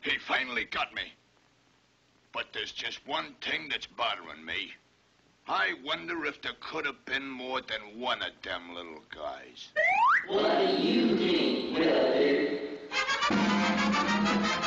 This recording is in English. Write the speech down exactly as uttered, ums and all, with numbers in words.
He finally got me. But there's just one thing that's bothering me. I wonder if there could have been more than one of them little guys. What do you think, brother?